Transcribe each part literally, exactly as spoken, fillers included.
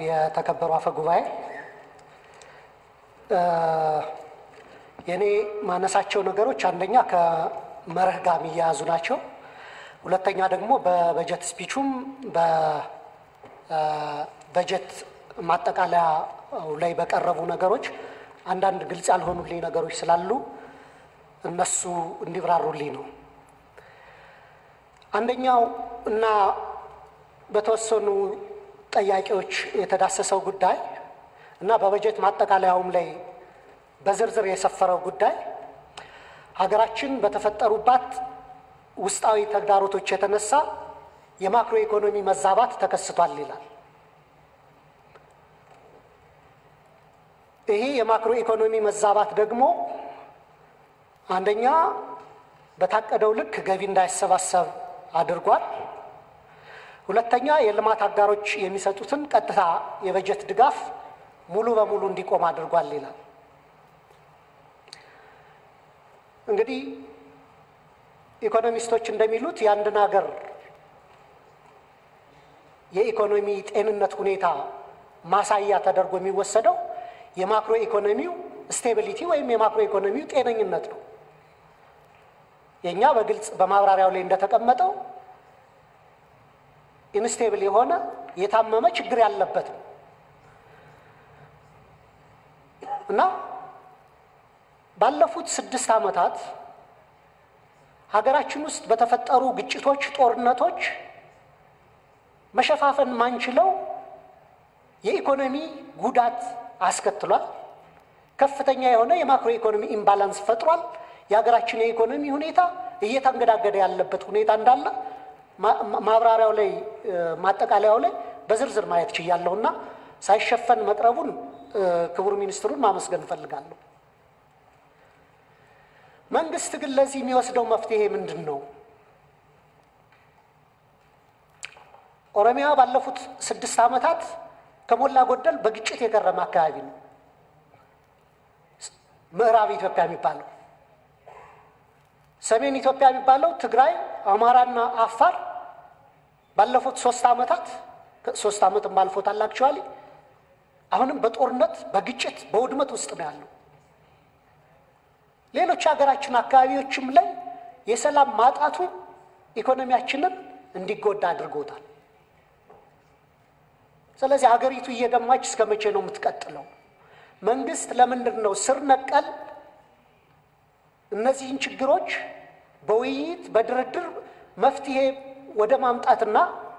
የተከበሩ አፈ ጉባኤ የኔ ማነሳቸው ነገሮች አንደኛ ከመርህ ጋር የሚያያዙ ናቸው። ሁለተኛ ደግሞ በበጀት ስፒቹም በበጀት ማጠቃለያ ላይ በቀረቡ ነገሮች አንዳንድ ግልጽ ያልሆኑልኝ ነገሮች ስላሉ እነሱ እንዲብራሩልኝ ነው። አንደኛው እና በተወሰኑ ጥያቄዎች የተዳሰሰው ጉዳይ እና በበጀት ማጠቃለያውም ላይ በዝርዝር የሰፈረው ጉዳይ ሀገራችን በተፈጠሩባት ውስጣዊ ተግዳሮቶች የተነሳ የማክሮ ኢኮኖሚ መዛባት ተከስቷል ይላል። ይሄ የማክሮ ኢኮኖሚ መዛባት ደግሞ አንደኛ በታቀደው ልክ ገቢ እንዳይሰባሰብ አድርጓል። ሁለተኛ የልማት አጋሮች የሚሰጡትን ቀጥታ የበጀት ድጋፍ ሙሉ በሙሉ እንዲቆም አድርጓል ይላል። እንግዲህ ኢኮኖሚስቶች እንደሚሉት የአንድን ሀገር የኢኮኖሚ ጤንነት ሁኔታ ማሳያ ተደርጎ የሚወሰደው የማክሮ ኢኮኖሚው ስቴቢሊቲ ወይም የማክሮ ኢኮኖሚው ጤነኝነት ነው። የኛ በግልጽ በማብራሪያው ላይ እንደተቀመጠው ኢንስቴብል የሆነ የታመመ ችግር ያለበት ነው እና ባለፉት ስድስት ዓመታት ሀገራችን ውስጥ በተፈጠሩ ግጭቶች፣ ጦርነቶች መሸፋፈን ማንችለው የኢኮኖሚ ጉዳት አስከትሏል። ከፍተኛ የሆነ የማክሮ ኢኮኖሚ ኢምባላንስ ፈጥሯል። የሀገራችን የኢኮኖሚ ሁኔታ እየተንገዳገደ ያለበት ሁኔታ እንዳለ ማብራሪያው ላይ ማጠቃለያው ላይ በዝርዝር ማየት ችያለሁና ሳይሸፈን መቅረቡን ክቡር ሚኒስትሩን ማመስገን ፈልጋለሁ። መንግስት ግን ለዚህ የሚወስደው መፍትሄ ምንድነው? ኦሮሚያ ባለፉት ስድስት ዓመታት ከሞላ ጎደል በግጭት የከረመ አካባቢ ነው። ምዕራብ ኢትዮጵያ የሚባለው፣ ሰሜን ኢትዮጵያ የሚባለው ትግራይ፣ አማራና አፋር ባለፉት ሶስት ዓመታት ሶስት ዓመትም ባልፎታል አክቹአሊ አሁንም በጦርነት በግጭት በውድመት ውስጥ ነው ያለው። ሌሎች ሀገራችን አካባቢዎችም ላይ የሰላም ማጣቱ ኢኮኖሚያችንን እንዲጎዳ አድርጎታል። ስለዚህ ሀገሪቱ እየደማች እስከ መቼ ነው የምትቀጥለው? መንግስት ለምንድን ነው ስር ነቀል እነዚህን ችግሮች በውይይት በድርድር መፍትሄ ወደ ማምጣትና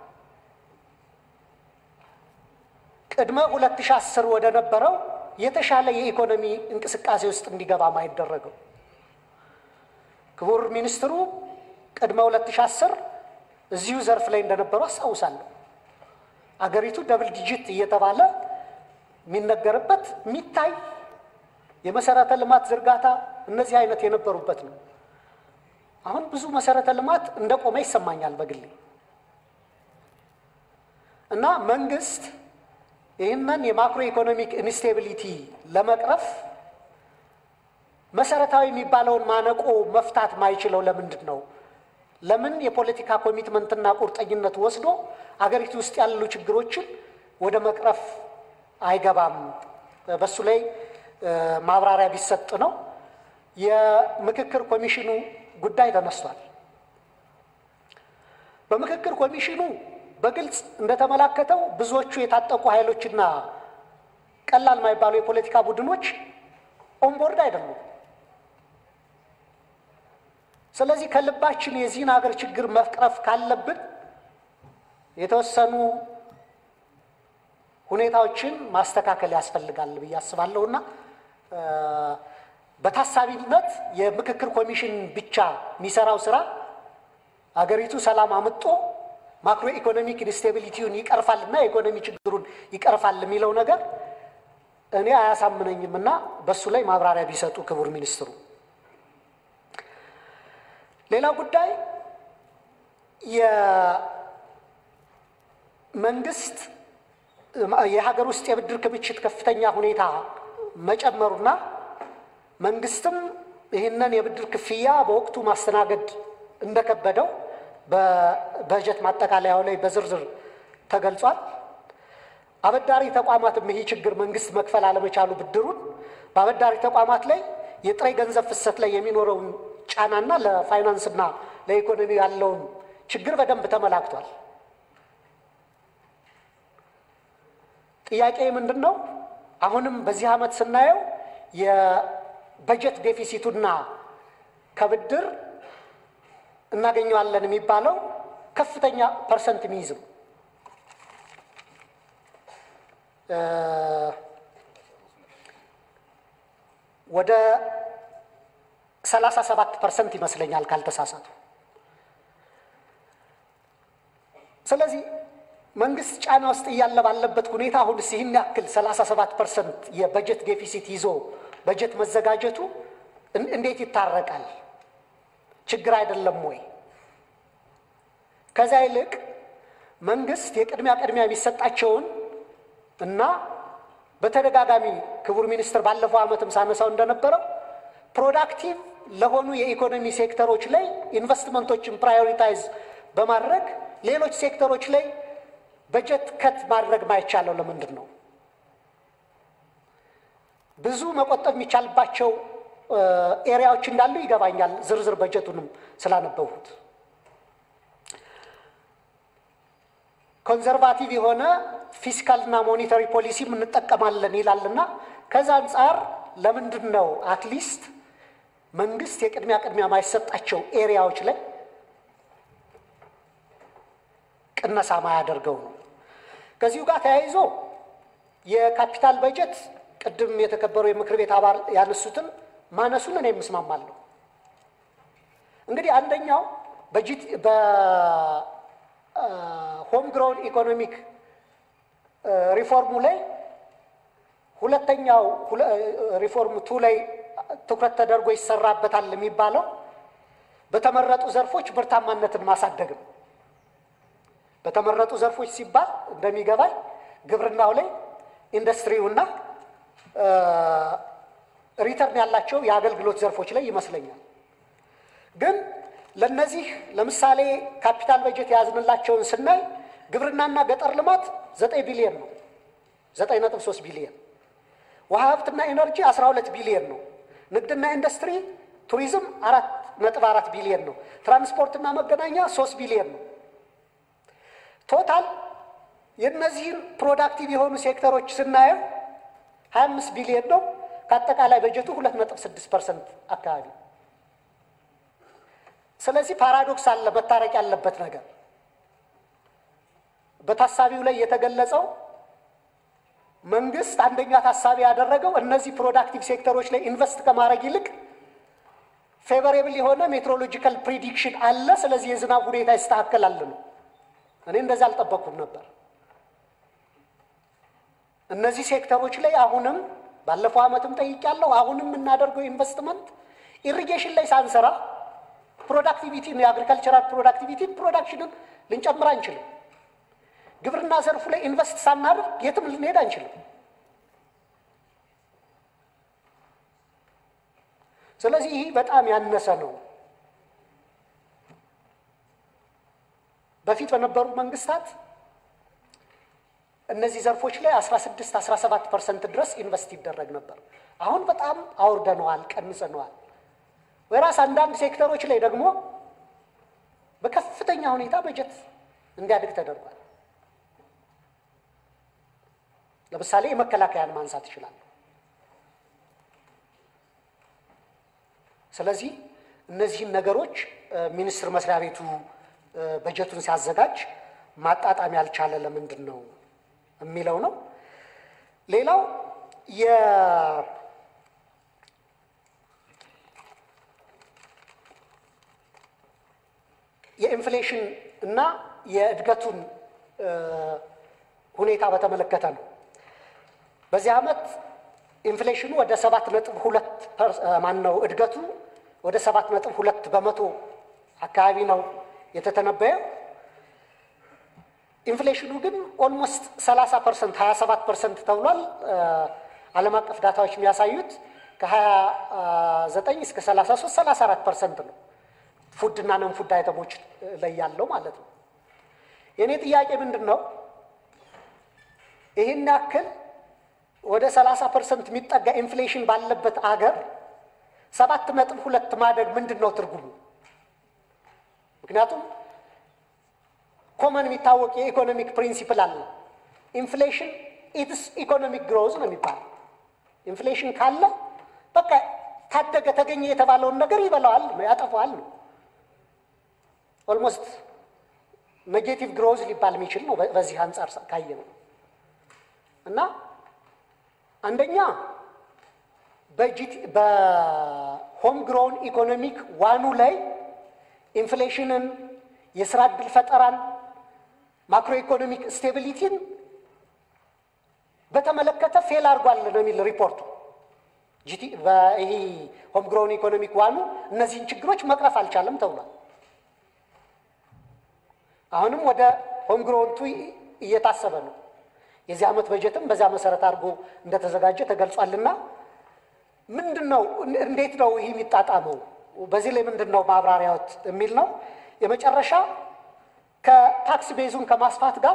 ቅድመ ሁለት ሺህ አስር ወደ ነበረው የተሻለ የኢኮኖሚ እንቅስቃሴ ውስጥ እንዲገባ ማይደረገው? ክቡር ሚኒስትሩ ቅድመ ሁለት ሺህ አስር እዚሁ ዘርፍ ላይ እንደነበሩ አስታውሳለሁ። አገሪቱ ደብል ዲጂት እየተባለ የሚነገርበት የሚታይ የመሰረተ ልማት ዝርጋታ እነዚህ አይነት የነበሩበት ነው። አሁን ብዙ መሰረተ ልማት እንደቆመ ይሰማኛል በግሌ እና መንግስት ይህንን የማክሮ ኢኮኖሚክ ኢንስቴቢሊቲ ለመቅረፍ መሰረታዊ የሚባለውን ማነቆ መፍታት ማይችለው ለምንድን ነው? ለምን የፖለቲካ ኮሚትመንትና ቁርጠኝነት ወስዶ አገሪቱ ውስጥ ያሉ ችግሮችን ወደ መቅረፍ አይገባም? በሱ ላይ ማብራሪያ ቢሰጥ ነው። የምክክር ኮሚሽኑ ጉዳይ ተነስቷል። በምክክር ኮሚሽኑ በግልጽ እንደተመላከተው ብዙዎቹ የታጠቁ ኃይሎችና ቀላል ማይባሉ የፖለቲካ ቡድኖች ኦንቦርድ አይደሉም። ስለዚህ ከልባችን የዚህን ሀገር ችግር መቅረፍ ካለብን የተወሰኑ ሁኔታዎችን ማስተካከል ያስፈልጋል ብዬ አስባለሁና በታሳቢነት የምክክር ኮሚሽን ብቻ የሚሰራው ስራ አገሪቱ ሰላም አምጦ ማክሮ ኢኮኖሚክ ኢንስቴቢሊቲውን ይቀርፋልና የኢኮኖሚ ችግሩን ይቀርፋል የሚለው ነገር እኔ አያሳምነኝምና በሱ ላይ ማብራሪያ ቢሰጡ ክቡር ሚኒስትሩ። ሌላ ጉዳይ የመንግስት የሀገር ውስጥ የብድር ክምችት ከፍተኛ ሁኔታ መጨመሩና መንግስትም ይህንን የብድር ክፍያ በወቅቱ ማስተናገድ እንደከበደው በበጀት ማጠቃለያው ላይ በዝርዝር ተገልጿል። አበዳሪ ተቋማትም ይሄ ችግር መንግስት መክፈል አለመቻሉ ብድሩን በአበዳሪ ተቋማት ላይ የጥሬ ገንዘብ ፍሰት ላይ የሚኖረውን ጫናና ለፋይናንስና ለኢኮኖሚ ያለውን ችግር በደንብ ተመላክቷል። ጥያቄ ምንድነው? አሁንም በዚህ ዓመት ስናየው የበጀት ዴፊሲቱና ከብድር እናገኘዋለን የሚባለው ከፍተኛ ፐርሰንት የሚይዝ ነው። ወደ ሰላሳ ሰባት ፐርሰንት ይመስለኛል ካልተሳሳቱ። ስለዚህ መንግስት ጫና ውስጥ እያለ ባለበት ሁኔታ አሁን ይህን ያክል ሰላሳ ሰባት ፐርሰንት የበጀት ዴፊሲት ይዞ በጀት መዘጋጀቱ እንዴት ይታረቃል? ችግር አይደለም ወይ? ከዛ ይልቅ መንግስት የቅድሚያ ቅድሚያ የሚሰጣቸውን እና በተደጋጋሚ ክቡር ሚኒስትር ባለፈው ዓመትም ሳነሳው እንደነበረው ፕሮዳክቲቭ ለሆኑ የኢኮኖሚ ሴክተሮች ላይ ኢንቨስትመንቶችን ፕራዮሪታይዝ በማድረግ ሌሎች ሴክተሮች ላይ በጀት ከት ማድረግ ማይቻለው ለምንድን ነው? ብዙ መቆጠብ የሚቻልባቸው ኤሪያዎች እንዳሉ ይገባኛል፣ ዝርዝር በጀቱንም ስላነበቡት። ኮንሰርቫቲቭ የሆነ ፊስካልና ሞኔታሪ ፖሊሲ እንጠቀማለን ይላልና ከዛ አንፃር ለምንድን ነው አትሊስት መንግስት የቅድሚያ ቅድሚያ ማይሰጣቸው ኤሪያዎች ላይ ቅነሳ ማያደርገው ነው? ከዚሁ ጋር ተያይዞ የካፒታል በጀት ቅድም የተከበሩ የምክር ቤት አባል ያነሱትን ማነሱን እኔ የምስማማለሁ። እንግዲህ አንደኛው በጂቲ በሆም ግሮውን ኢኮኖሚክ ሪፎርሙ ላይ ሁለተኛው ሪፎርም ቱ ላይ ትኩረት ተደርጎ ይሰራበታል የሚባለው በተመረጡ ዘርፎች ምርታማነትን ማሳደግ ነው። በተመረጡ ዘርፎች ሲባል እንደሚገባኝ ግብርናው ላይ ኢንዱስትሪውና ሪተርን ያላቸው የአገልግሎት ዘርፎች ላይ ይመስለኛል። ግን ለነዚህ ለምሳሌ ካፒታል በጀት ያዝንላቸውን ስናይ ግብርናና ገጠር ልማት ዘጠኝ ቢሊዮን ነው፣ ዘጠኝ ነጥብ ሶስት ቢሊዮን። ውሃ ሀብትና ኢነርጂ አስራ ሁለት ቢሊዮን ነው። ንግድና ኢንዱስትሪ ቱሪዝም አራት ነጥብ አራት ቢሊዮን ነው። ትራንስፖርትና መገናኛ ሶስት ቢሊዮን ነው። ቶታል የነዚህን ፕሮዳክቲቭ የሆኑ ሴክተሮች ስናየው ሀያ አምስት ቢሊዮን ነው። ከአጠቃላይ በጀቱ ሁለት ነጥብ ስድስት ፐርሰንት አካባቢ። ስለዚህ ፓራዶክስ አለ፣ መታረቅ ያለበት ነገር። በታሳቢው ላይ የተገለጸው መንግስት አንደኛ ታሳቢ ያደረገው እነዚህ ፕሮዳክቲቭ ሴክተሮች ላይ ኢንቨስት ከማድረግ ይልቅ ፌቨሬብል የሆነ ሜትሮሎጂካል ፕሪዲክሽን አለ፣ ስለዚህ የዝናብ ሁኔታ ይስተካከላል ነው። እኔ እንደዛ አልጠበቅኩም ነበር። እነዚህ ሴክተሮች ላይ አሁንም ባለፈው ዓመትም ጠይቄያለሁ፣ አሁንም የምናደርገው ኢንቨስትመንት ኢሪጌሽን ላይ ሳንሰራ ፕሮዳክቲቪቲን የአግሪካልቸራል ፕሮዳክቲቪቲ ፕሮዳክሽንን ልንጨምር አንችልም። ግብርና ዘርፉ ላይ ኢንቨስት ሳናደርግ የትም ልንሄድ አንችልም። ስለዚህ ይህ በጣም ያነሰ ነው። በፊት በነበሩ መንግስታት እነዚህ ዘርፎች ላይ አስራ ስድስት አስራ ሰባት ፐርሰንት ድረስ ኢንቨስት ይደረግ ነበር። አሁን በጣም አውርደነዋል፣ ቀንሰነዋል። ወይራስ አንዳንድ ሴክተሮች ላይ ደግሞ በከፍተኛ ሁኔታ በጀት እንዲያድግ ተደርጓል። ለምሳሌ የመከላከያን ማንሳት ይችላል። ስለዚህ እነዚህን ነገሮች ሚኒስትር መስሪያ ቤቱ በጀቱን ሲያዘጋጅ ማጣጣም ያልቻለ ለምንድን ነው የሚለው ነው። ሌላው የ የኢንፍሌሽን እና የእድገቱን ሁኔታ በተመለከተ ነው። በዚህ ዓመት ኢንፍሌሽኑ ወደ ሰባት ነጥብ ሁለት ማን ነው እድገቱ ወደ ሰባት ነጥብ ሁለት በመቶ አካባቢ ነው የተተነበየው። ኢንፍሌሽኑ ግን ኦልሞስት ሰላሳ ፐርሰንት ሀያ ሰባት ፐርሰንት ተብሏል። ዓለም አቀፍ ዳታዎች የሚያሳዩት ከሀያ ዘጠኝ እስከ ሰላሳ ሶስት ሰላሳ አራት ፐርሰንት ነው ፉድ እና ነን ፉድ አይተሞች ላይ ያለው ማለት ነው። የኔ ጥያቄ ምንድነው ይሄን ያክል ወደ ሰላሳ ፐርሰንት የሚጠጋ ኢንፍሌሽን ባለበት አገር ሰባት ነጥብ ሁለት ማደግ ምንድነው ትርጉሙ? ምክንያቱም ኮመን የሚታወቅ የኢኮኖሚክ ፕሪንሲፕል አለ። ኢንፍሌሽን ኢትስ ኢኮኖሚክ ግሮዝ ነው የሚባለው። ኢንፍሌሽን ካለ በቃ ታደገ ተገኘ የተባለውን ነገር ይበላዋል ነው ያጠፋዋል ነው። ኦልሞስት ኔጌቲቭ ግሮዝ ሊባል የሚችል ነው በዚህ አንፃር ካየ ነው። እና አንደኛ በጂቲ በሆም ግሮውን ኢኮኖሚክ ዋኑ ላይ ኢንፍሌሽንን፣ የስራ ዕድል ፈጠራን፣ ማክሮ ኢኮኖሚክ ስቴቢሊቲን በተመለከተ ፌል አድርጓል ነው የሚል ሪፖርቱ። ጂቲ በይሄ ሆም ግሮውን ኢኮኖሚክ ዋኑ እነዚህን ችግሮች መቅረፍ አልቻለም ተብሏል። አሁንም ወደ ሆም ግሮውንቱ እየታሰበ ነው። የዚህ ዓመት በጀትም በዛ መሰረት አድርጎ እንደተዘጋጀ ተገልጿልና ምንድነው እንዴት ነው ይሄ የሚጣጣመው? በዚህ ላይ ምንድነው ማብራሪያዎት የሚል ነው። የመጨረሻ ከታክስ ቤዙን ከማስፋት ጋር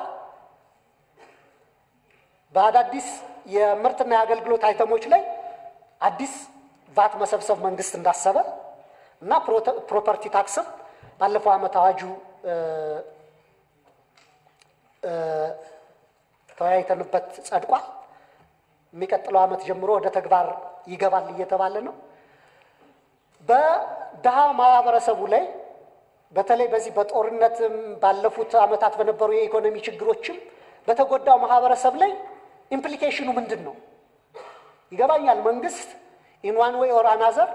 በአዳዲስ የምርትና የአገልግሎት አይተሞች ላይ አዲስ ቫት መሰብሰብ መንግስት እንዳሰበ እና ፕሮፐርቲ ታክስም ባለፈው ዓመት አዋጁ ተወያይተንበት ጸድቋል። የሚቀጥለው ዓመት ጀምሮ ወደ ተግባር ይገባል እየተባለ ነው። በደሃ ማህበረሰቡ ላይ በተለይ በዚህ በጦርነትም ባለፉት ዓመታት በነበሩ የኢኮኖሚ ችግሮችም በተጎዳው ማህበረሰብ ላይ ኢምፕሊኬሽኑ ምንድን ነው? ይገባኛል መንግስት ኢን ዋን ዌይ ኦር አናዘር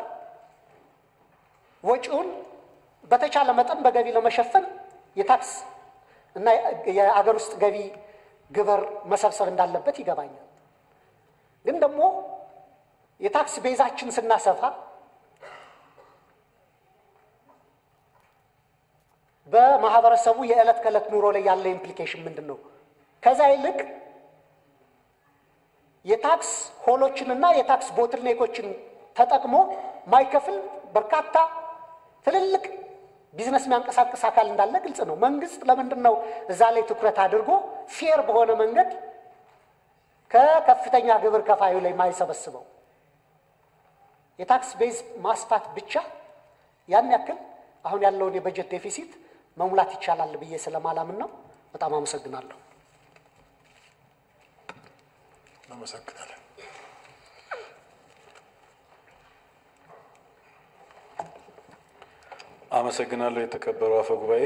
ወጪውን በተቻለ መጠን በገቢ ለመሸፈን የታክስ እና የአገር ውስጥ ገቢ ግብር መሰብሰብ እንዳለበት ይገባኛል። ግን ደግሞ የታክስ ቤዛችን ስናሰፋ በማህበረሰቡ የዕለት ከዕለት ኑሮ ላይ ያለ ኢምፕሊኬሽን ምንድነው? ከዛ ይልቅ የታክስ ሆሎችንና የታክስ ቦትልኔኮችን ተጠቅሞ ማይከፍል በርካታ ትልልቅ ቢዝነስ የሚያንቀሳቅስ አካል እንዳለ ግልጽ ነው። መንግስት ለምንድነው እዛ ላይ ትኩረት አድርጎ ፌር በሆነ መንገድ ከከፍተኛ ግብር ከፋዩ ላይ ማይሰበስበው? የታክስ ቤዝ ማስፋት ብቻ ያን ያክል አሁን ያለውን የበጀት ዴፊሲት መሙላት ይቻላል ብዬ ስለማላምን ነው። በጣም አመሰግናለሁ። አመሰግናለሁ። አመሰግናለሁ። የተከበሩ አፈ ጉባኤ፣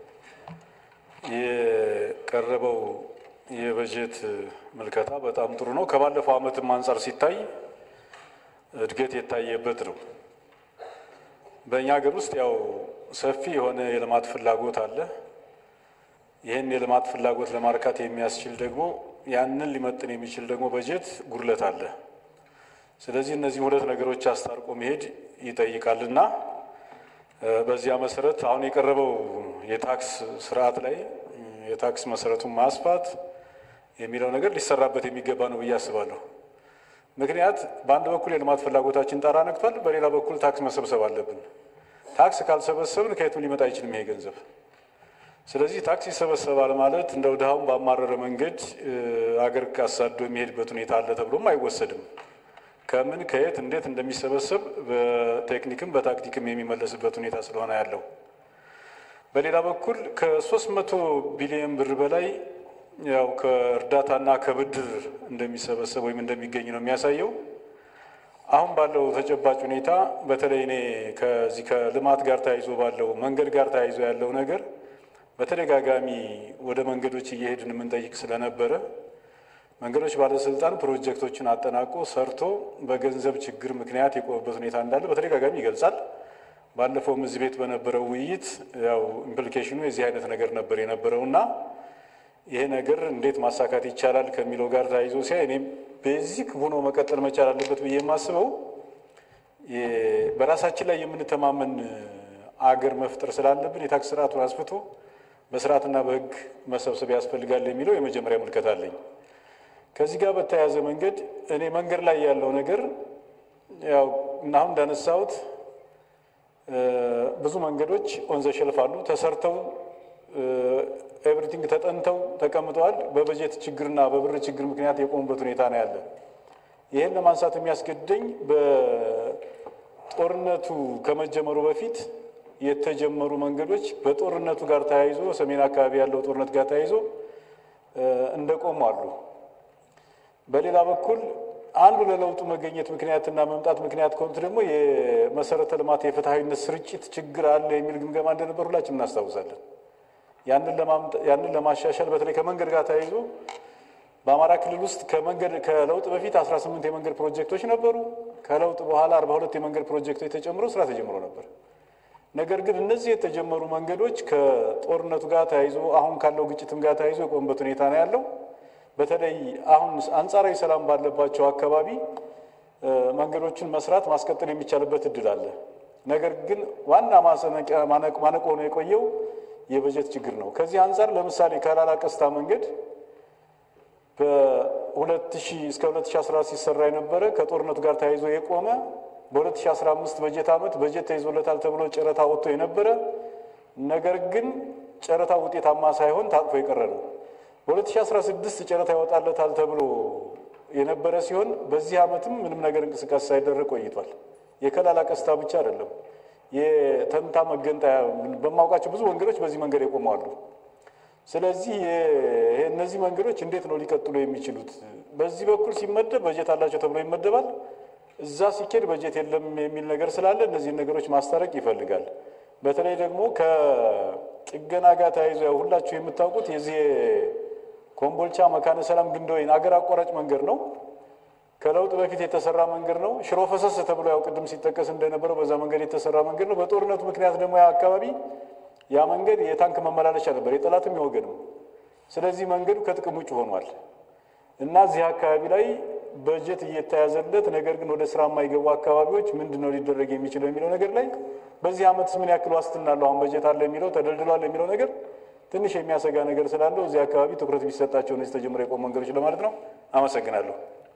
የቀረበው የበጀት ምልከታ በጣም ጥሩ ነው። ከባለፈው ዓመትም አንፃር ሲታይ እድገት የታየበት ነው። በእኛ ሀገር ውስጥ ያው ሰፊ የሆነ የልማት ፍላጎት አለ። ይህን የልማት ፍላጎት ለማርካት የሚያስችል ደግሞ ያንን ሊመጥን የሚችል ደግሞ በጀት ጉድለት አለ። ስለዚህ እነዚህ ሁለት ነገሮች አስታርቆ መሄድ ይጠይቃልና በዚያ መሰረት አሁን የቀረበው የታክስ ስርዓት ላይ የታክስ መሰረቱን ማስፋት የሚለው ነገር ሊሰራበት የሚገባ ነው ብዬ አስባለሁ። ምክንያት በአንድ በኩል የልማት ፍላጎታችን ጣራ ነክቷል፣ በሌላ በኩል ታክስ መሰብሰብ አለብን። ታክስ ካልሰበሰብን ከየትም ሊመጣ አይችልም ይሄ ገንዘብ። ስለዚህ ታክስ ይሰበሰባል ማለት እንደው ድሃውን ባማረረ መንገድ አገር ካሳዶ የሚሄድበት ሁኔታ አለ ተብሎም አይወሰድም። ከምን ከየት እንዴት እንደሚሰበሰብ በቴክኒክም በታክቲክም የሚመለስበት ሁኔታ ስለሆነ ያለው። በሌላ በኩል ከሶስት መቶ ቢሊዮን ብር በላይ ያው ከእርዳታና ከብድር እንደሚሰበሰብ ወይም እንደሚገኝ ነው የሚያሳየው። አሁን ባለው ተጨባጭ ሁኔታ በተለይ እኔ ከዚህ ከልማት ጋር ተያይዞ ባለው መንገድ ጋር ተያይዞ ያለው ነገር በተደጋጋሚ ወደ መንገዶች እየሄድን የምንጠይቅ ስለነበረ መንገዶች ባለስልጣን ፕሮጀክቶችን አጠናቆ ሰርቶ በገንዘብ ችግር ምክንያት የቆመበት ሁኔታ እንዳለ በተደጋጋሚ ይገልጻል። ባለፈውም እዚህ ቤት በነበረው ውይይት ያው ኢምፕሊኬሽኑ የዚህ አይነት ነገር ነበር የነበረውና ይሄ ነገር እንዴት ማሳካት ይቻላል ከሚለው ጋር ተያይዞ ሲያይ እኔም ቤዚክ ሆኖ መቀጠል መቻል አለበት ብዬ የማስበው በራሳችን ላይ የምንተማመን አገር መፍጠር ስላለብን የታክስ ስርዓቱን አስፍቶ በስርዓትና በሕግ መሰብሰብ ያስፈልጋል የሚለው የመጀመሪያ ምልከታ አለኝ። ከዚህ ጋር በተያያዘ መንገድ እኔ መንገድ ላይ ያለው ነገር ያው አሁን እንዳነሳሁት ብዙ መንገዶች ኦን ዘ ሼልፍ አሉ፣ ተሰርተው ኤቭሪቲንግ ተጠንተው ተቀምጠዋል። በበጀት ችግርና በብር ችግር ምክንያት የቆሙበት ሁኔታ ነው ያለ። ይሄን ለማንሳት የሚያስገድደኝ በጦርነቱ ከመጀመሩ በፊት የተጀመሩ መንገዶች በጦርነቱ ጋር ተያይዞ ሰሜን አካባቢ ያለው ጦርነት ጋር ተያይዞ እንደቆሙ አሉ። በሌላ በኩል አንዱ ለለውጡ መገኘት ምክንያትና መምጣት ምክንያት ከሆኑት ደግሞ የመሰረተ ልማት የፍትሃዊነት ስርጭት ችግር አለ የሚል ግምገማ እንደነበር ሁላችንም እናስታውሳለን። ያንን ለማሻሻል በተለይ ከመንገድ ጋር ተያይዞ በአማራ ክልል ውስጥ ከመንገድ ከለውጥ በፊት አስራ ስምንት የመንገድ ፕሮጀክቶች ነበሩ። ከለውጥ በኋላ አርባ ሁለት የመንገድ ፕሮጀክቶች ተጨምረው ስራ ተጀምሮ ነበር። ነገር ግን እነዚህ የተጀመሩ መንገዶች ከጦርነቱ ጋር ተያይዞ አሁን ካለው ግጭትም ጋር ተያይዞ የቆሙበት ሁኔታ ነው ያለው። በተለይ አሁን አንጻራዊ ሰላም ባለባቸው አካባቢ መንገዶችን መስራት ማስቀጠል የሚቻልበት እድል አለ። ነገር ግን ዋና ማነቆ ሆኖ የቆየው የበጀት ችግር ነው። ከዚህ አንጻር ለምሳሌ ከላላ ቀስታ መንገድ በሁለት ሺህ እስከ ሁለት ሺህ አስራ አራት ሲሰራ የነበረ ከጦርነቱ ጋር ተያይዞ የቆመ በሁለት ሺህ አስራ አምስት በጀት ዓመት በጀት ተይዞለታል ተብሎ ጨረታ ወጥቶ የነበረ ነገር ግን ጨረታ ውጤታማ ሳይሆን ታጥፎ የቀረ ነው። በሁለት ሺህ አስራ ስድስት ጨረታ ይወጣለታል ተብሎ የነበረ ሲሆን በዚህ ዓመትም ምንም ነገር እንቅስቃሴ ሳይደረግ ቆይቷል። የከላላ ቀስታ ብቻ አይደለም፣ የተንታ መገንጠያ በማውቃቸው ብዙ መንገዶች በዚህ መንገድ የቆማሉ። ስለዚህ እነዚህ መንገዶች እንዴት ነው ሊቀጥሉ የሚችሉት? በዚህ በኩል ሲመደብ በጀት አላቸው ተብሎ ይመደባል፣ እዛ ሲኬድ በጀት የለም የሚል ነገር ስላለ እነዚህን ነገሮች ማስታረቅ ይፈልጋል። በተለይ ደግሞ ከጥገና ጋር ተያይዞ ሁላችሁ የምታውቁት የዚህ ኮምቦልቻ መካነ ሰላም ግንደወይን አገር አቋራጭ መንገድ ነው። ከለውጥ በፊት የተሰራ መንገድ ነው። ሽሮ ፈሰስ ተብሎ ያው ቅድም ሲጠቀስ እንደነበረው በዛ መንገድ የተሰራ መንገድ ነው። በጦርነቱ ምክንያት ደግሞ ያ አካባቢ ያ መንገድ የታንክ መመላለሻ ነበር፣ የጠላትም የወገንም። ስለዚህ መንገዱ ከጥቅም ውጭ ሆኗል እና እዚህ አካባቢ ላይ በጀት እየተያዘለት ነገር ግን ወደ ስራ የማይገቡ አካባቢዎች ምንድነው ሊደረግ የሚችለው የሚለው ነገር ላይ በዚህ ዓመት ምን ያክል ዋስትና አለው? አሁን በጀት አለ የሚለው ተደልድሏል የሚለው ነገር ትንሽ የሚያሰጋ ነገር ስላለው እዚህ አካባቢ ትኩረት ቢሰጣቸው ነው ተጀምሮ የቆሙ መንገዶች ለማለት ነው። አመሰግናለሁ።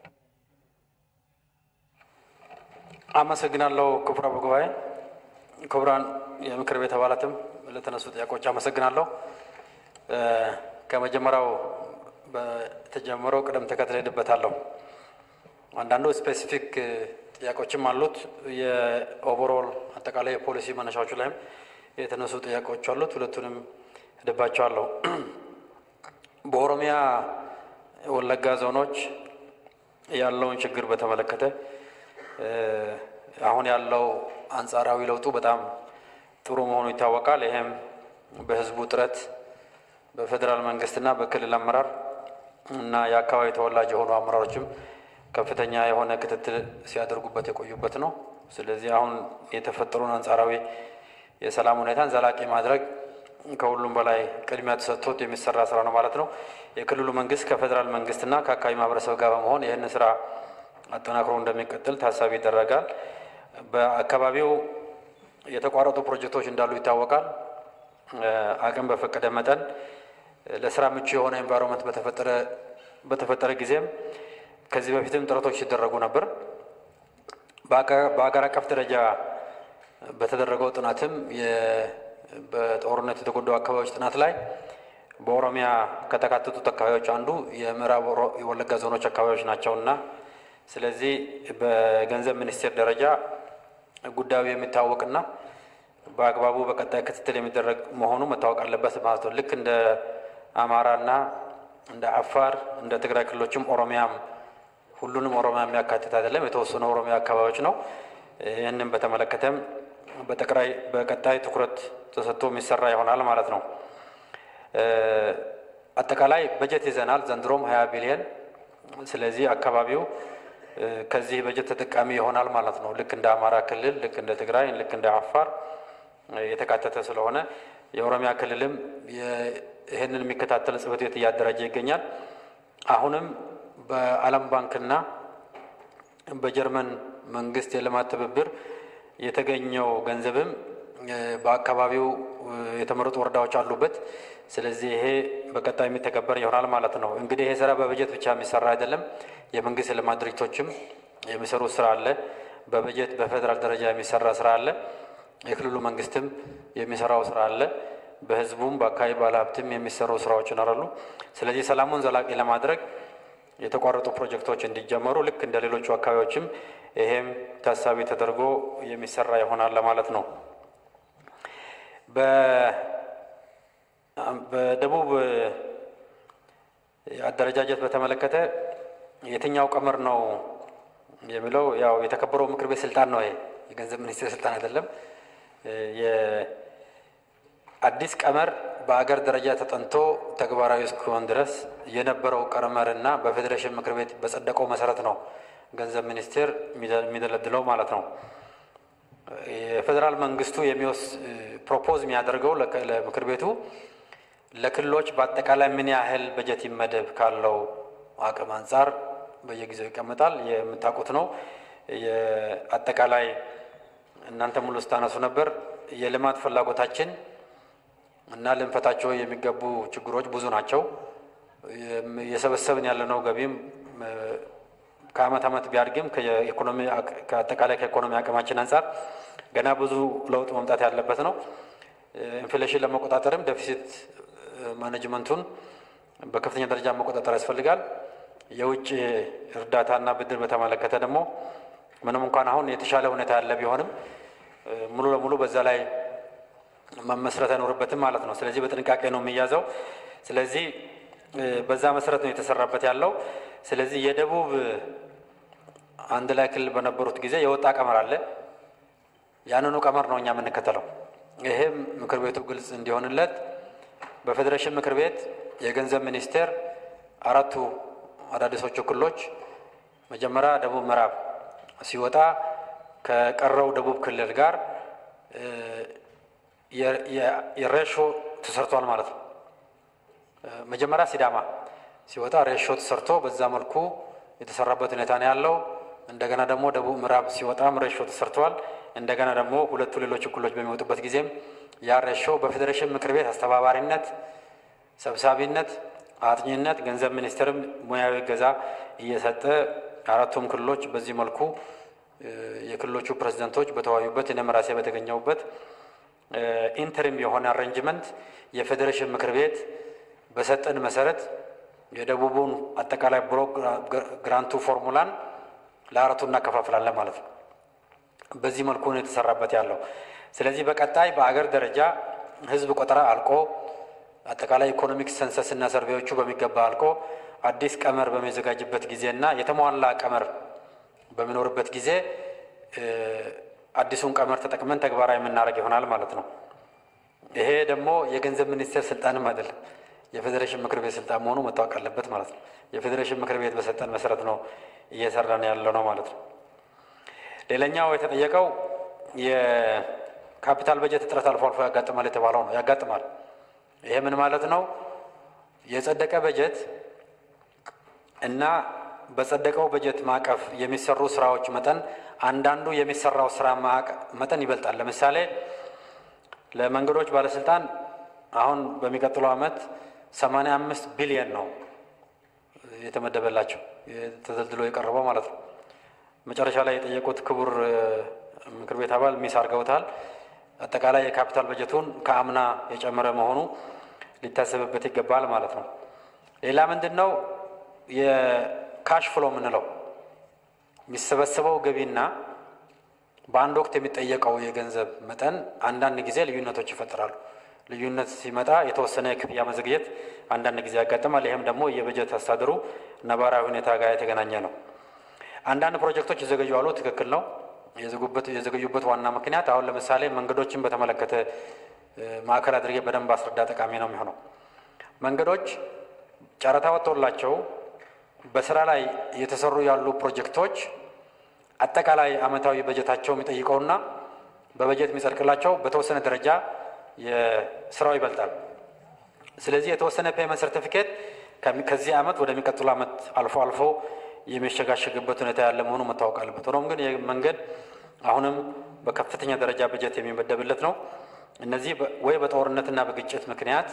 አመሰግናለሁ ክቡር አፈ ጉባኤ፣ ክቡራን የምክር ቤት አባላትም ለተነሱ ጥያቄዎች አመሰግናለሁ። ከመጀመሪያው በተጀመረው ቅደም ተከተል ሄድበታለሁ። አንዳንዱ ስፔሲፊክ ጥያቄዎችም አሉት። የኦቨርኦል አጠቃላይ የፖሊሲ መነሻዎቹ ላይም የተነሱ ጥያቄዎች አሉት። ሁለቱንም ሄድባቸዋለሁ። በኦሮሚያ ወለጋ ዞኖች ያለውን ችግር በተመለከተ አሁን ያለው አንጻራዊ ለውጡ በጣም ጥሩ መሆኑ ይታወቃል። ይሄም በህዝቡ ጥረት በፌደራል መንግስትና በክልል አመራር እና የአካባቢ ተወላጅ የሆኑ አመራሮችም ከፍተኛ የሆነ ክትትል ሲያደርጉበት የቆዩበት ነው። ስለዚህ አሁን የተፈጠሩን አንጻራዊ የሰላም ሁኔታን ዘላቂ ማድረግ ከሁሉም በላይ ቅድሚያ ተሰጥቶት የሚሰራ ስራ ነው ማለት ነው። የክልሉ መንግስት ከፌደራል መንግስትና ከአካባቢ ማህበረሰብ ጋር በመሆን ይህን ስራ አጠናክሮ እንደሚቀጥል ታሳቢ ይደረጋል። በአካባቢው የተቋረጡ ፕሮጀክቶች እንዳሉ ይታወቃል። አቅም በፈቀደ መጠን ለስራ ምቹ የሆነ ኤንቫይሮንመንት በተፈጠረ በተፈጠረ ጊዜም ከዚህ በፊትም ጥረቶች ሲደረጉ ነበር። በአገር አቀፍ ደረጃ በተደረገው ጥናትም በጦርነት የተጎዱ አካባቢዎች ጥናት ላይ በኦሮሚያ ከተካተቱት አካባቢዎች አንዱ የምዕራብ ወለጋ ዞኖች አካባቢዎች ናቸውና ስለዚህ በገንዘብ ሚኒስቴር ደረጃ ጉዳዩ የሚታወቅና በአግባቡ በቀጣይ ክትትል የሚደረግ መሆኑ መታወቅ አለበት ማለት ነው። ልክ እንደ አማራና እንደ አፋር እንደ ትግራይ ክልሎችም ኦሮሚያም ሁሉንም ኦሮሚያ የሚያካትት አይደለም፣ የተወሰኑ ኦሮሚያ አካባቢዎች ነው። ይህንን በተመለከተም በተቀራይ በቀጣይ ትኩረት ተሰጥቶ የሚሰራ ይሆናል ማለት ነው። አጠቃላይ በጀት ይዘናል ዘንድሮም ሀያ ቢሊዮን። ስለዚህ አካባቢው ከዚህ በጀት ተጠቃሚ ይሆናል ማለት ነው። ልክ እንደ አማራ ክልል፣ ልክ እንደ ትግራይ፣ ልክ እንደ አፋር የተካተተ ስለሆነ የኦሮሚያ ክልልም ይህንን የሚከታተል ጽሕፈት ቤት እያደራጀ ይገኛል። አሁንም በዓለም ባንክና በጀርመን መንግስት የልማት ትብብር የተገኘው ገንዘብም በአካባቢው የተመረጡ ወረዳዎች አሉበት። ስለዚህ ይሄ በቀጣይ የሚተገበር ይሆናል ማለት ነው። እንግዲህ ይሄ ስራ በበጀት ብቻ የሚሰራ አይደለም። የመንግስት የልማት ድርጅቶችም የሚሰሩት ስራ አለ። በበጀት በፌደራል ደረጃ የሚሰራ ስራ አለ። የክልሉ መንግስትም የሚሰራው ስራ አለ። በህዝቡም በአካባቢ ባለሀብትም የሚሰሩ ስራዎች ይኖራሉ። ስለዚህ ሰላሙን ዘላቂ ለማድረግ የተቋረጡ ፕሮጀክቶች እንዲጀመሩ ልክ እንደ ሌሎቹ አካባቢዎችም ይሄም ታሳቢ ተደርጎ የሚሰራ ይሆናል ለማለት ነው። በደቡብ አደረጃጀት በተመለከተ የትኛው ቀመር ነው የሚለው ያው የተከበረው ምክር ቤት ስልጣን ነው። ይሄ የገንዘብ ሚኒስቴር ስልጣን አይደለም። የአዲስ ቀመር በአገር ደረጃ ተጠንቶ ተግባራዊ እስኪሆን ድረስ የነበረው ቀመርና በፌዴሬሽን ምክር ቤት በጸደቀው መሰረት ነው ገንዘብ ሚኒስቴር የሚደለድለው ማለት ነው። የፌዴራል መንግስቱ የሚወስ ፕሮፖዝ የሚያደርገው ለምክር ቤቱ ለክልሎች በአጠቃላይ ምን ያህል በጀት ይመደብ ካለው አቅም አንፃር በየጊዜው ይቀመጣል። የምታውቁት ነው። የአጠቃላይ እናንተ ሙሉ ስታነሱ ነበር። የልማት ፍላጎታችን እና ልንፈታቸው የሚገቡ ችግሮች ብዙ ናቸው። የሰበሰብን ያለነው ገቢም ከአመት አመት ቢያድግም ከኢኮኖሚ ከአጠቃላይ ከኢኮኖሚ አቅማችን አንፃር ገና ብዙ ለውጥ መምጣት ያለበት ነው። ኢንፍሌሽን ለመቆጣጠርም ዴፊሲት ማኔጅመንቱን በከፍተኛ ደረጃ መቆጣጠር ያስፈልጋል። የውጭ እርዳታና ብድር በተመለከተ ደግሞ ምንም እንኳን አሁን የተሻለ ሁኔታ ያለ ቢሆንም ሙሉ ለሙሉ በዛ ላይ መመስረት አይኖርበትም ማለት ነው። ስለዚህ በጥንቃቄ ነው የሚያዘው። ስለዚህ በዛ መሰረት ነው የተሰራበት ያለው። ስለዚህ የደቡብ አንድ ላይ ክልል በነበሩት ጊዜ የወጣ ቀመር አለ። ያንኑ ቀመር ነው እኛ የምንከተለው። ይሄም ምክር ቤቱ ግልጽ እንዲሆንለት በፌዴሬሽን ምክር ቤት የገንዘብ ሚኒስቴር አራቱ አዳዲሶቹ ክልሎች መጀመሪያ ደቡብ ምዕራብ ሲወጣ ከቀረው ደቡብ ክልል ጋር የሬሾ ተሰርቷል ማለት ነው። መጀመሪያ ሲዳማ ሲወጣ ሬሾ ተሰርቶ በዛ መልኩ የተሰራበት ሁኔታ ነው ያለው። እንደገና ደግሞ ደቡብ ምዕራብ ሲወጣም ሬሾ ተሰርቷል። እንደገና ደግሞ ሁለቱ ሌሎች ክልሎች በሚወጡበት ጊዜም ያ ሬሾ በፌዴሬሽን ምክር ቤት አስተባባሪነት፣ ሰብሳቢነት፣ አጥኚነት ገንዘብ ሚኒስቴርም ሙያዊ ገዛ እየሰጠ አራቱም ክልሎች በዚህ መልኩ የክልሎቹ ፕሬዝዳንቶች በተወያዩበት እኔም ራሴ በተገኘሁበት ኢንተሪም የሆነ አሬንጅመንት የፌዴሬሽን ምክር ቤት በሰጠን መሰረት የደቡቡን አጠቃላይ ብሎክ ግራንቱ ፎርሙላን ለአራቱ እናከፋፍላለን ማለት ነው። በዚህ መልኩ ነው የተሰራበት ያለው። ስለዚህ በቀጣይ በአገር ደረጃ ህዝብ ቆጠራ አልቆ አጠቃላይ ኢኮኖሚክ ሰንሰስ እና ሰርቬዎቹ በሚገባ አልቆ አዲስ ቀመር በሚዘጋጅበት ጊዜና የተሟላ ቀመር በሚኖርበት ጊዜ አዲሱን ቀመር ተጠቅመን ተግባራዊ የምናደርግ ይሆናል ማለት ነው። ይሄ ደግሞ የገንዘብ ሚኒስቴር ስልጣንም አይደለም፣ የፌዴሬሽን ምክር ቤት ስልጣን መሆኑ መታወቅ አለበት ማለት ነው። የፌዴሬሽን ምክር ቤት በሰጠን መሰረት ነው እየሰራን ያለው ነው ማለት ነው። ሌላኛው የተጠየቀው የካፒታል በጀት እጥረት አልፎ አልፎ ያጋጥማል የተባለው ነው። ያጋጥማል። ይሄ ምን ማለት ነው? የጸደቀ በጀት እና በጸደቀው በጀት ማዕቀፍ የሚሰሩ ስራዎች መጠን አንዳንዱ የሚሰራው ስራ መጠን ይበልጣል። ለምሳሌ ለመንገዶች ባለስልጣን አሁን በሚቀጥለው አመት ሰማንያ አምስት ቢሊዮን ነው የተመደበላቸው ተዘልድሎ የቀረበው ማለት ነው። መጨረሻ ላይ የጠየቁት ክቡር ምክር ቤት አባል ሚስ አድርገውታል። አጠቃላይ የካፒታል በጀቱን ከአምና የጨመረ መሆኑ ሊታሰብበት ይገባል ማለት ነው። ሌላ ምንድነው የካሽ ፍሎ የምንለው የሚሰበሰበው ገቢና በአንድ ወቅት የሚጠየቀው የገንዘብ መጠን አንዳንድ ጊዜ ልዩነቶች ይፈጠራሉ። ልዩነት ሲመጣ የተወሰነ የክፍያ መዘግየት አንዳንድ ጊዜ ያጋጥማል። ይሄም ደግሞ የበጀት አስተዳደሩ ነባራዊ ሁኔታ ጋር የተገናኘ ነው። አንዳንድ ፕሮጀክቶች ይዘገዩ አሉ። ትክክል ነው። የዘጉበት የዘገዩበት ዋና ምክንያት አሁን ለምሳሌ መንገዶችን በተመለከተ ማዕከል አድርጌ በደንብ አስረዳ ጠቃሚ ነው የሚሆነው። መንገዶች ጨረታ ወጥቶላቸው በስራ ላይ የተሰሩ ያሉ ፕሮጀክቶች አጠቃላይ አመታዊ በጀታቸው የሚጠይቀውና በበጀት የሚጸድቅላቸው በተወሰነ ደረጃ የስራው ይበልጣል። ስለዚህ የተወሰነ ፔመንት ሰርቲፊኬት ከዚህ አመት ወደሚቀጥለው አመት አልፎ አልፎ የሚሸጋሸግበት ሁኔታ ያለ መሆኑ መታወቅ አለበት። ሆኖም ግን የመንገድ አሁንም በከፍተኛ ደረጃ በጀት የሚመደብለት ነው። እነዚህ ወይ በጦርነትና በግጭት ምክንያት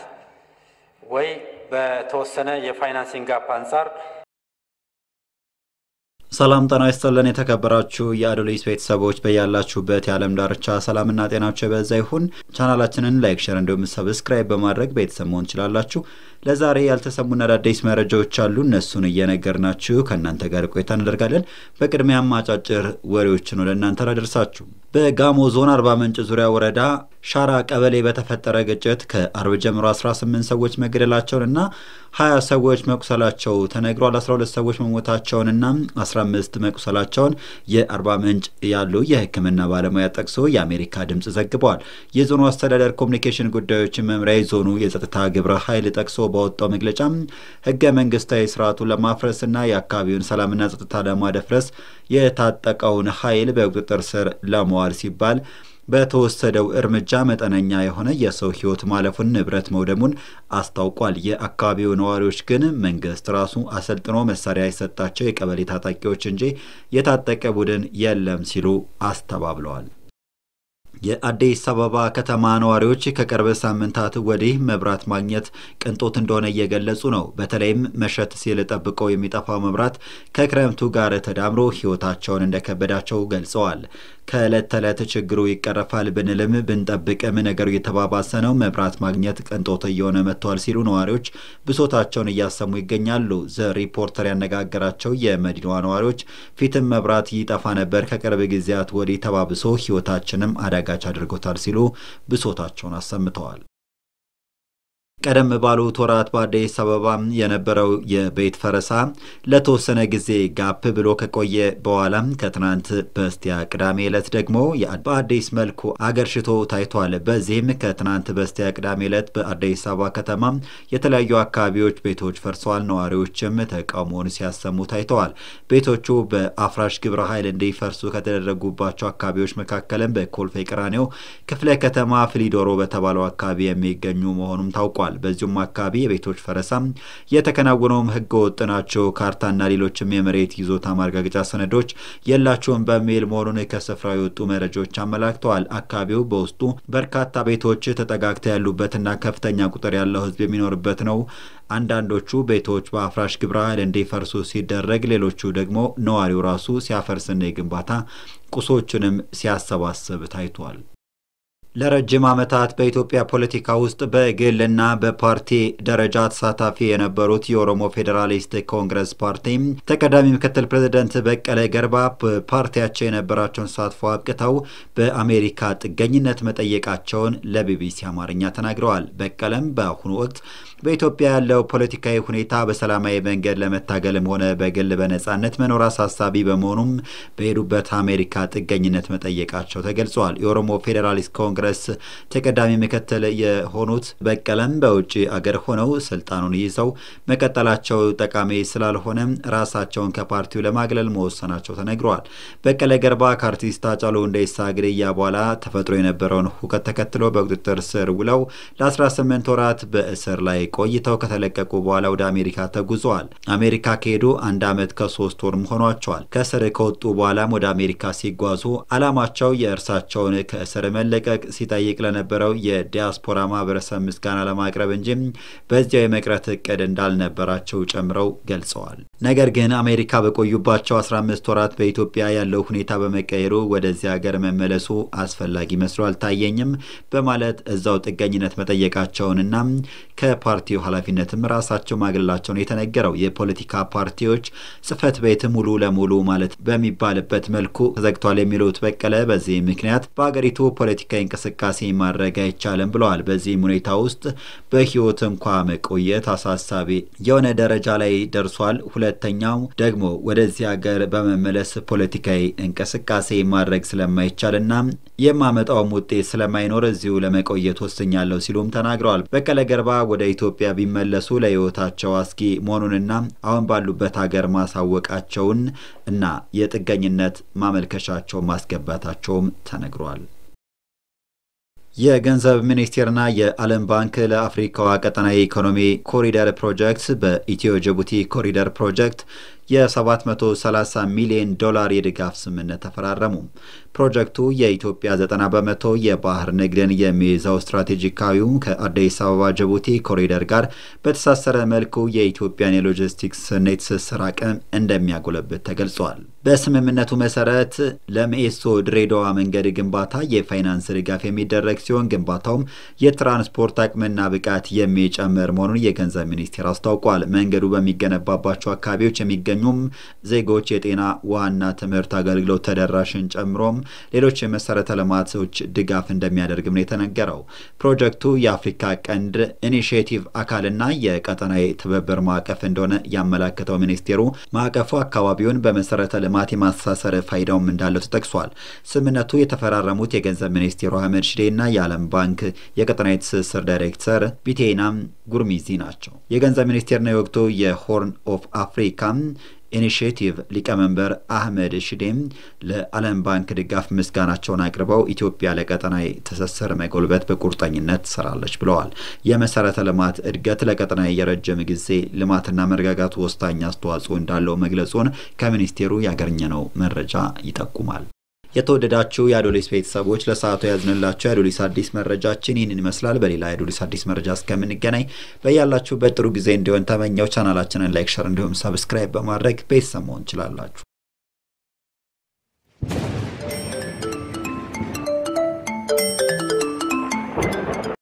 ወይ በተወሰነ የፋይናንሲንግ ጋፕ አንፃር ሰላም ጤና ይስጥልን የተከበራችሁ የአዶሊስ ቤተሰቦች በያላችሁበት የዓለም ዳርቻ ሰላምና ጤናችሁ በዛ ይሁን። ቻናላችንን ላይክ ሼር እንዲሁም ሰብስክራይብ በማድረግ ቤተሰብ መሆን ትችላላችሁ። ለዛሬ ያልተሰሙና አዳዲስ መረጃዎች አሉ እነሱን እየነገርናችሁ ከናንተ ጋር ቆይታ እናደርጋለን። በቅድሚያም አጫጭር ወሬዎችን ወደ እናንተ ላደርሳችሁ። በጋሞ ዞን አርባ ምንጭ ዙሪያ ወረዳ ሻራ ቀበሌ በተፈጠረ ግጭት ከአርብ ጀምሮ አስራ ስምንት ሰዎች መገደላቸውንና ሀያ ሰዎች መቁሰላቸው ተነግሯል። አስራ ሁለት ሰዎች መሞታቸውንና አስራ አምስት መቁሰላቸውን የአርባ ምንጭ ያሉ የሕክምና ባለሙያ ጠቅሶ የአሜሪካ ድምጽ ዘግቧል። የዞኑ አስተዳደር ኮሙኒኬሽን ጉዳዮች መምሪያ ዞኑ የጸጥታ ግብረ ኃይል ጠቅሶ ባወጣው መግለጫ ህገ መንግስታዊ ስርዓቱን ለማፍረስና የአካባቢውን ሰላምና ጸጥታ ለማደፍረስ የታጠቀውን ኃይል በቁጥጥር ስር ለማዋል ሲባል በተወሰደው እርምጃ መጠነኛ የሆነ የሰው ህይወት ማለፉን ንብረት መውደሙን አስታውቋል። የአካባቢው ነዋሪዎች ግን መንግስት ራሱ አሰልጥኖ መሳሪያ የሰጣቸው የቀበሌ ታጣቂዎች እንጂ የታጠቀ ቡድን የለም ሲሉ አስተባብለዋል። የአዲስ አበባ ከተማ ነዋሪዎች ከቅርብ ሳምንታት ወዲህ መብራት ማግኘት ቅንጦት እንደሆነ እየገለጹ ነው። በተለይም መሸት ሲል ጠብቀው የሚጠፋው መብራት ከክረምቱ ጋር ተዳምሮ ህይወታቸውን እንደከበዳቸው ገልጸዋል። ከዕለት ተዕለት ችግሩ ይቀረፋል ብንልም ብንጠብቅም ነገሩ እየተባባሰ ነው። መብራት ማግኘት ቅንጦት እየሆነ መጥቷል ሲሉ ነዋሪዎች ብሶታቸውን እያሰሙ ይገኛሉ። ዘ ሪፖርተር ያነጋገራቸው የመዲናዋ ነዋሪዎች ፊትም መብራት ይጠፋ ነበር፣ ከቅርብ ጊዜያት ወዲህ ተባብሶ ህይወታችንም አዳጋች አድርጎታል ሲሉ ብሶታቸውን አሰምተዋል። ቀደም ባሉት ወራት በአዲስ አበባ የነበረው የቤት ፈረሳ ለተወሰነ ጊዜ ጋፕ ብሎ ከቆየ በኋላ ከትናንት በስቲያ ቅዳሜ ዕለት ደግሞ በአዲስ መልኩ አገርሽቶ ታይቷል። በዚህም ከትናንት በስቲያ ቅዳሜ ዕለት በአዲስ አበባ ከተማ የተለያዩ አካባቢዎች ቤቶች ፈርሰዋል። ነዋሪዎችም ተቃውሞውን ሲያሰሙ ታይተዋል። ቤቶቹ በአፍራሽ ግብረ ኃይል እንዲፈርሱ ከተደረጉባቸው አካባቢዎች መካከልም በኮልፌ ቀራኒዮ ክፍለ ከተማ ፍሊዶሮ በተባለው አካባቢ የሚገኙ መሆኑም ታውቋል። በዚሁም አካባቢ የቤቶች ፈረሳ የተከናወነውም ህገ ወጥ ናቸው፣ ካርታና ሌሎችም የመሬት ይዞታ ማረጋገጫ ሰነዶች የላቸውም በሚል መሆኑን ከስፍራው የወጡ መረጃዎች አመላክተዋል። አካባቢው በውስጡ በርካታ ቤቶች ተጠጋግተው ያሉበትና ከፍተኛ ቁጥር ያለው ህዝብ የሚኖርበት ነው። አንዳንዶቹ ቤቶች በአፍራሽ ግብረ ኃይል እንዲፈርሱ ሲደረግ፣ ሌሎቹ ደግሞ ነዋሪው ራሱ ሲያፈርስና የግንባታ ቁሶችንም ሲያሰባስብ ታይቷል። ለረጅም ዓመታት በኢትዮጵያ ፖለቲካ ውስጥ በግልና በፓርቲ ደረጃ ተሳታፊ የነበሩት የኦሮሞ ፌዴራሊስት ኮንግረስ ፓርቲ ተቀዳሚ ምክትል ፕሬዝዳንት በቀለ ገርባ ፓርቲያቸው የነበራቸውን ተሳትፎ አብቅተው በአሜሪካ ጥገኝነት መጠየቃቸውን ለቢቢሲ አማርኛ ተናግረዋል። በቀለም በአሁኑ ወቅት በኢትዮጵያ ያለው ፖለቲካዊ ሁኔታ በሰላማዊ መንገድ ለመታገልም ሆነ በግል በነጻነት መኖር አሳሳቢ በመሆኑም በሄዱበት አሜሪካ ጥገኝነት መጠየቃቸው ተገልጿል። የኦሮሞ ፌዴራሊስት ኮንግረስ ተቀዳሚ ምክትል የሆኑት በቀለም በውጪ አገር ሆነው ስልጣኑን ይዘው መቀጠላቸው ጠቃሚ ስላልሆነ ራሳቸውን ከፓርቲው ለማግለል መወሰናቸው ተነግሯል። በቀለ ገርባ ከአርቲስት ሃጫሉ ሁንዴሳ ግድያ በኋላ ተፈጥሮ የነበረውን ሁከት ተከትሎ በቁጥጥር ስር ውለው ለአስራ ስምንት ወራት በእስር ላይ ቆይተው ከተለቀቁ በኋላ ወደ አሜሪካ ተጉዘዋል። አሜሪካ ከሄዱ አንድ አመት ከሶስት ወር ሆኗቸዋል። ከእስር ከወጡ በኋላም ወደ አሜሪካ ሲጓዙ አላማቸው የእርሳቸውን ከእስር መለቀቅ ሲጠይቅ ለነበረው የዲያስፖራ ማህበረሰብ ምስጋና ለማቅረብ እንጂ በዚያው የመቅረት እቅድ እንዳልነበራቸው ጨምረው ገልጸዋል። ነገር ግን አሜሪካ በቆዩባቸው አስራ አምስት ወራት በኢትዮጵያ ያለው ሁኔታ በመቀየሩ ወደዚያ ሀገር መመለሱ አስፈላጊ መስሎ አልታየኝም በማለት እዛው ጥገኝነት መጠየቃቸውንና ከፓርቲው ኃላፊነትም ራሳቸው ማግለላቸውን የተነገረው የፖለቲካ ፓርቲዎች ጽፈት ቤት ሙሉ ለሙሉ ማለት በሚባልበት መልኩ ተዘግቷል የሚሉት በቀለ በዚህ ምክንያት በአገሪቱ ፖለቲካዊ እንቅስቃሴ ማድረግ አይቻልም ብለዋል። በዚህ ሁኔታ ውስጥ በህይወት እንኳን መቆየት አሳሳቢ የሆነ ደረጃ ላይ ደርሷል። ሁለተኛው ደግሞ ወደዚህ ሀገር በመመለስ ፖለቲካዊ እንቅስቃሴ ማድረግ ስለማይቻልና የማመጣውም ውጤት ስለማይኖር እዚሁ ለመቆየት ወስኛለሁ ሲሉም ተናግረዋል። በቀለ ገርባ ወደ ኢትዮጵያ ቢመለሱ ለህይወታቸው አስጊ መሆኑንና አሁን ባሉበት ሀገር ማሳወቃቸውን እና የጥገኝነት ማመልከቻቸው ማስገባታቸውም ተነግሯል። የገንዘብ ሚኒስቴርና የዓለም ባንክ ለአፍሪካዋ ቀጠናዊ ኢኮኖሚ ኮሪደር ፕሮጀክት በኢትዮ ጅቡቲ ኮሪደር ፕሮጀክት የ ሰባት መቶ ሰላሳ ሚሊዮን ዶላር የድጋፍ ስምምነት ተፈራረሙ። ፕሮጀክቱ የኢትዮጵያ ዘጠና በመቶ የባህር ንግድን የሚይዘው ስትራቴጂካዊው ከአዲስ አበባ ጅቡቲ ኮሪደር ጋር በተሳሰረ መልኩ የኢትዮጵያን የሎጂስቲክስ የትስስር አቅም እንደሚያጎለብት ተገልጿል። በስምምነቱ መሰረት ለሜሶ ድሬዳዋ መንገድ ግንባታ የፋይናንስ ድጋፍ የሚደረግ ሲሆን ግንባታውም የትራንስፖርት አቅምና ብቃት የሚጨምር መሆኑን የገንዘብ ሚኒስቴር አስታውቋል። መንገዱ በሚገነባባቸው አካባቢዎች የሚገኙም ዜጎች የጤና ዋና ትምህርት አገልግሎት ተደራሽን ጨምሮም ሌሎች የመሰረተ ልማቶች ድጋፍ እንደሚያደርግም ነው የተነገረው። ፕሮጀክቱ የአፍሪካ ቀንድ ኢኒሺዬቲቭ አካልና የቀጠናዊ ትብብር ማዕቀፍ እንደሆነ ያመላከተው ሚኒስቴሩ ማዕቀፉ አካባቢውን በመሰረተ ልማት የማስተሳሰር ፋይዳውም እንዳለው ተጠቅሷል። ስምምነቱ የተፈራረሙት የገንዘብ ሚኒስቴሩ አህመድ ሽዴና የዓለም ባንክ የቀጠናዊ ትስስር ዳይሬክተር ቢቴና ጉርሚዚ ናቸው። የገንዘብ ሚኒስቴርና የወቅቱ የሆርን ኦፍ አፍሪካ ኢኒሺዬቲቭ ሊቀመንበር አህመድ ሽዴም ለዓለም ባንክ ድጋፍ ምስጋናቸውን አቅርበው ኢትዮጵያ ለቀጠናዊ ትስስር መጎልበት በቁርጠኝነት ትሰራለች ብለዋል። የመሰረተ ልማት እድገት ለቀጠናዊ የረጅም ጊዜ ልማትና መረጋጋት ወሳኝ አስተዋጽኦ እንዳለው መግለጹን ከሚኒስቴሩ ያገኘነው መረጃ ይጠቁማል። የተወደዳችሁ የአዶሊስ ቤተሰቦች ለሰዓቱ ያዝንላችሁ የአዶሊስ አዲስ መረጃችን ይህንን ይመስላል። በሌላ የአዶሊስ አዲስ መረጃ እስከምንገናኝ በያላችሁበት ጥሩ ጊዜ እንዲሆን ተመኘው። ቻናላችንን ላይክ፣ ሼር እንዲሁም ሰብስክራይብ በማድረግ ቤተሰብ መሆን ትችላላችሁ።